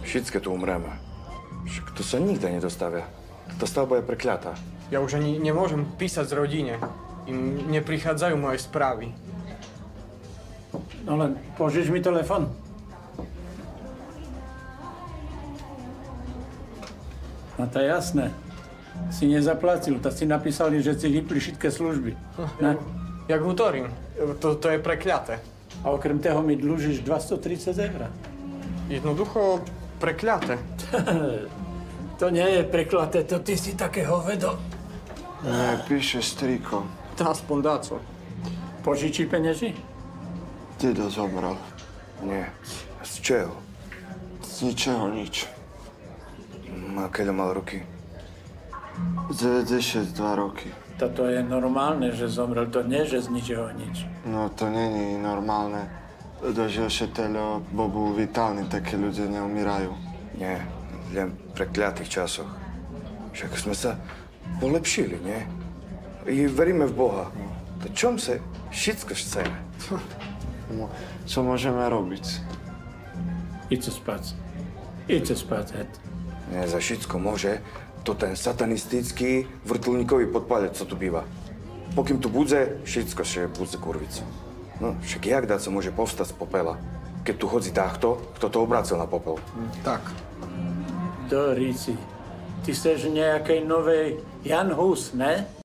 Všetky tu umreme. Však to sa nikde nedostavia. Tá stavba je prekľatá. Ja už ani nemôžem písať z rodine. Im neprichádzajú moje správy. No len požič mi telefon. No to je jasné. Si nezaplatil, tak si napísali, že si vypli všetké služby. Ne? Jak hovorím, to je prekľaté. A okrem toho mi dlžíš 230 eur. Jednoducho prekľaté. To nie je preklaté, to ty si také hovedo. Nie, píše striko. To aspoň dá co. Požičí penieži? Dedo zomrel. Nie. Z čeho? Z ničeho nič. A keľa mal roky? 92 roky. Toto je normálne, že zomrel, to nie, že z ničeho nič. No to není normálne. Dožil się tyle, bo był vitalny, takie ludzie nie umierają. Nie, len v prekľatých časoch. Však sme sa polepšili, nie? I veríme v Boha. To čom sa všetko chceme? No, co możemy robić? Idź spať. Idź spať, het. Nie, za všetko môže to ten satanistický vrtuľníkový podpalec, co tu býva. Pokým tu budze, všetko še budze kurvica. No, však jak dá sa môže povstať z popela, keď tu chodzi táhto, kto to obracel na popel? Tak. Do Ríci. Ty seš nejakej novej Jan Hus, ne?